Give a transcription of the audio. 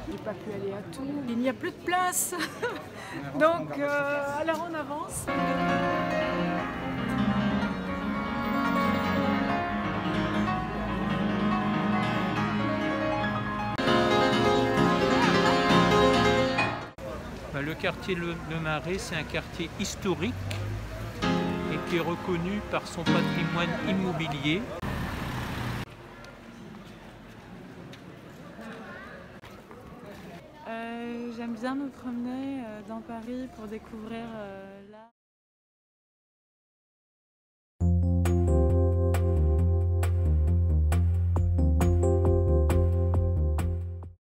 J'ai pas pu aller à tout. Il n'y a plus de place. Donc, alors on avance. Le quartier Le Marais, c'est un quartier historique et qui est reconnu par son patrimoine immobilier. J'aime bien me promener dans Paris pour découvrir